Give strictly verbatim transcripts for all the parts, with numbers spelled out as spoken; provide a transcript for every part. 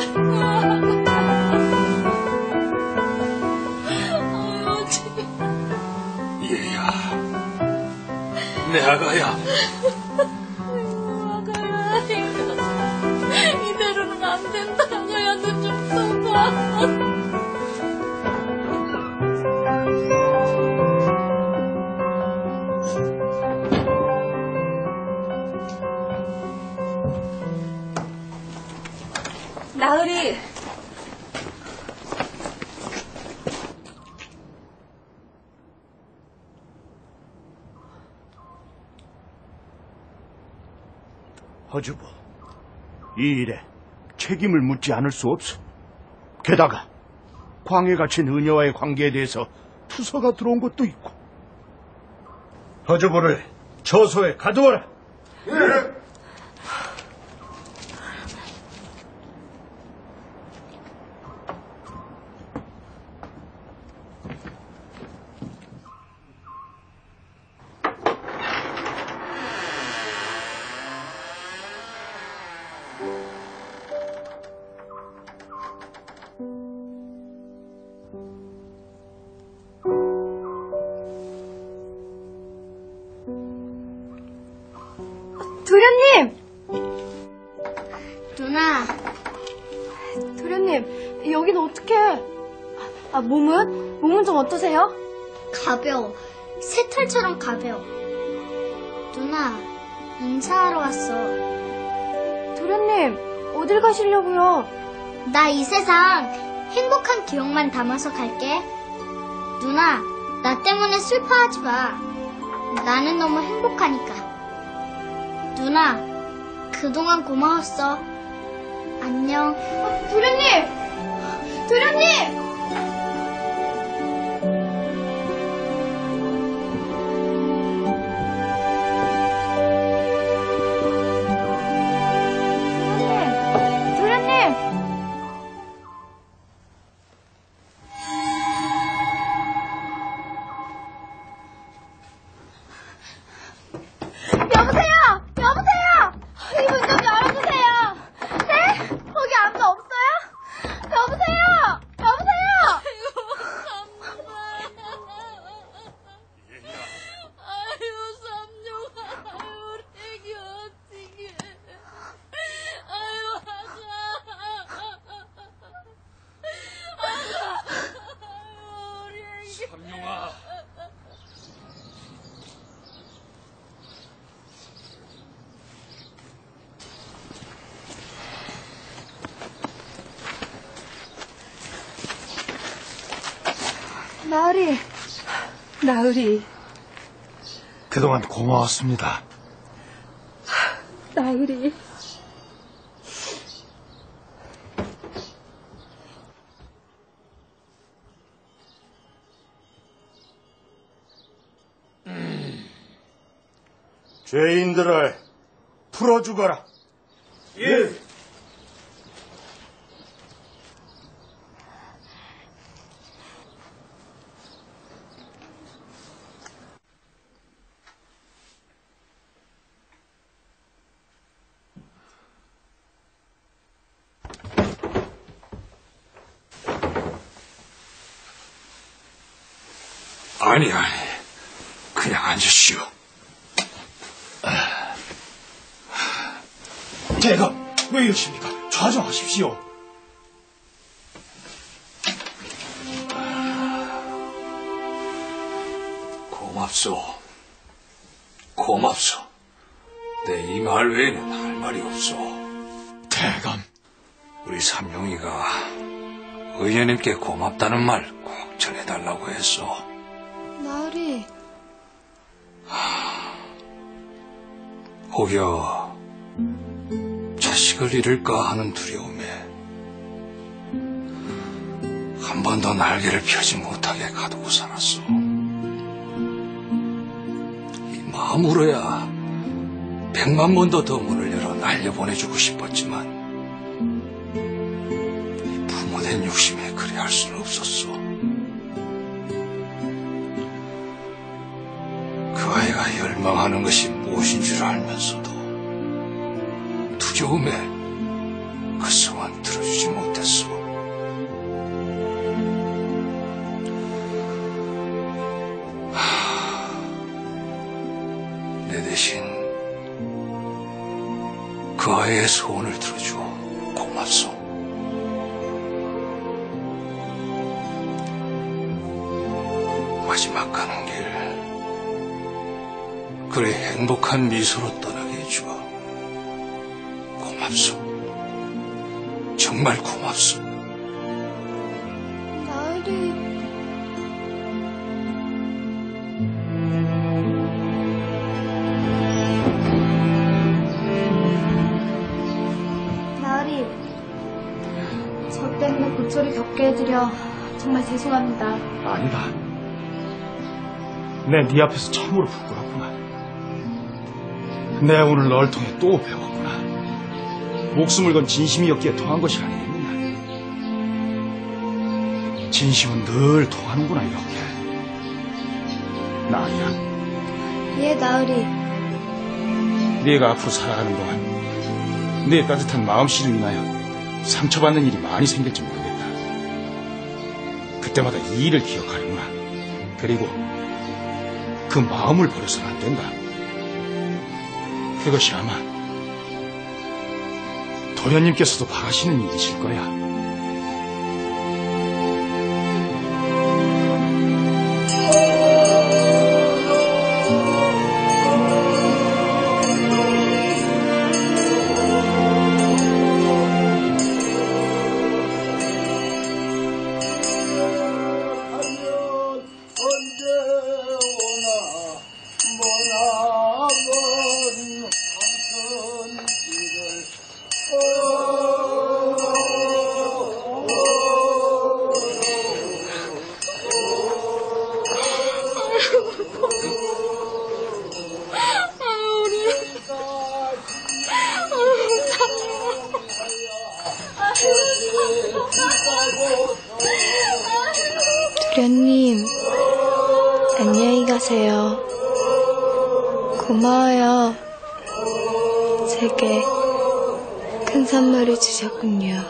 얘야, 내 아가야. 아가야, 이대로는 안 된다. 아가야, 너 좀 써봐. 나으리. 허주부, 이 일에 책임을 묻지 않을 수 없어. 게다가 광해 갇힌 은여와의 관계에 대해서 투서가 들어온 것도 있고. 허주부를 저소에 가두어라. 예. 도련님! 누나. 도련님, 여긴 어떡해? 아, 몸은? 몸은 좀 어떠세요? 가벼워. 새털처럼 가벼워. 누나, 인사하러 왔어. 도련님, 어딜 가시려고요? 나 이 세상 행복한 기억만 담아서 갈게. 누나, 나 때문에 슬퍼하지 마. 나는 너무 행복하니까. 누나, 그동안 고마웠어. 안녕. 아, 도련님! 도련님! 삼룡아. 나으리. 나으리. 그동안 고마웠습니다. 나으리. 죄인들을 풀어주거라. 예. 아니, 아니. 그냥 앉으시오. 대감, 왜 이러십니까? 좌정하십시오. 고맙소. 고맙소. 내 이 말 외에는 할 말이 없소. 대감. 우리 삼룡이가 의녀님께 고맙다는 말 꼭 전해달라고 했소. 나으리. 혹여 자식을 잃을까 하는 두려움에 한 번도 날개를 펴지 못하게 가두고 살았소. 이 마음으로야 백만 번도 더 문을 열어 날려보내주고 싶었지만 이 부모된 욕심에 그리 할 수는 없었소. 그 아이가 열망하는 것이 무엇인 줄 알면서도 두려움에 그 소원 들어주지 못 그 아이의 소원을 들어줘 고맙소. 마지막 가는 길 그리 행복한 미소로 떠나게 해줘. 고맙소. 정말 고맙소. 나으리. 나으리. 저 때문에 고초를 겪게 해드려 정말 죄송합니다. 아니다. 내 네 앞에서 참으로 부끄럽구나. 내가 오늘 널 통해 또 배웠구나. 목숨을 건 진심이었기에 통한 것이 아니겠느냐. 진심은 늘 통하는구나 이렇게. 나으리야. 예, 나으리. 네가 앞으로 살아가는 동안 네 따뜻한 마음씨로 인하여 상처받는 일이 많이 생길지 모르겠다. 그때마다 이 일을 기억하는구나. 그리고 그 마음을 버려서는 안 된다. 그것이 아마 도련님께서도 바라시는 일이실 거야. 도련님, 안녕히 가세요. 고마워요. 제게 큰 선물을 주셨군요.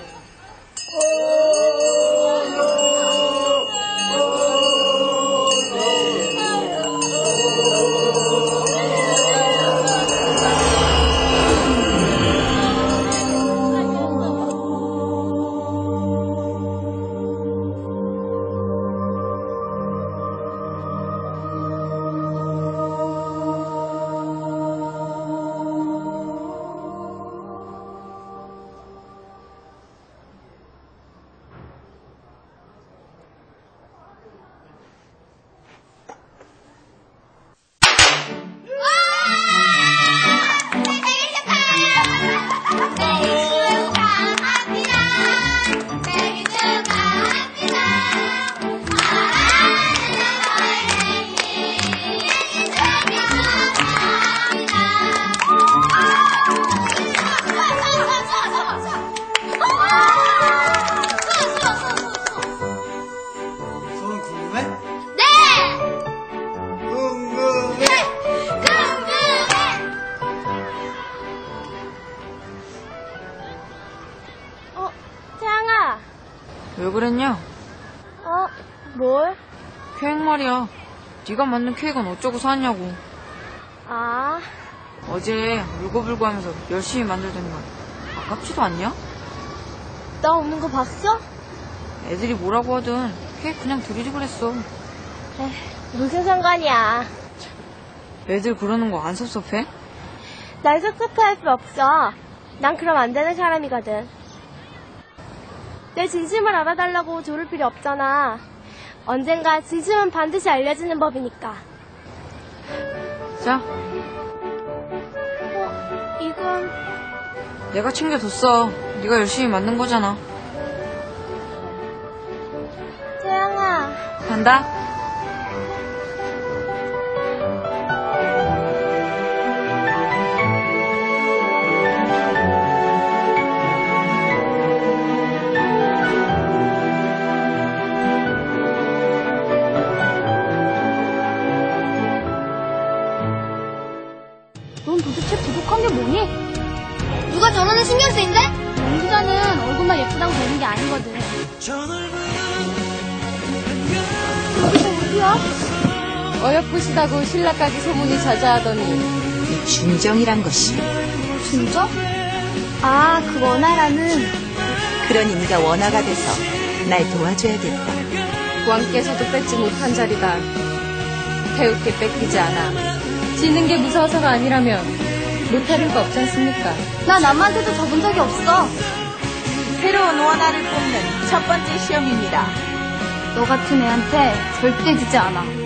왜 그랬냐? 어? 뭘? 케이크 말이야. 네가 만든 케이크는 어쩌고 사냐고. 아, 어제 울고불고 하면서 열심히 만들던 건 아깝지도 않냐? 나 오는 거 봤어? 애들이 뭐라고 하든 케이크 그냥 드리지 그랬어. 에휴, 무슨 상관이야. 애들 그러는 거 안 섭섭해? 날 섭섭해할 수 없어. 난 그럼 안 되는 사람이거든. 내 진심을 알아달라고 조를 필요 없잖아. 언젠가 진심은 반드시 알려지는 법이니까. 자, 어, 이건... 내가 챙겨뒀어. 네가 열심히 만든 거잖아. 태양아. 간다. 넌 도대체 부족한 게 뭐니? 누가 저러는 신경 쓰인데? 남자는 얼굴만 예쁘다고 되는 게 아니거든. 여기가 어디야? 어여쁘시다고 신라까지 소문이 자자하더니 이 중정이란 것이 진짜? 아, 그 원아라는. 그러니 네가 원아가 돼서 날 도와줘야겠다. 왕께서도 뺏지 못한 자리다. 태우께 뺏기지 않아. 지는 게 무서워서가 아니라면 못할 이유가 없지 않습니까? 난 남한테도 져본 적이 없어. 새로운 원아를 뽑는 첫 번째 시험입니다. 너 같은 애한테 절대 지지 않아.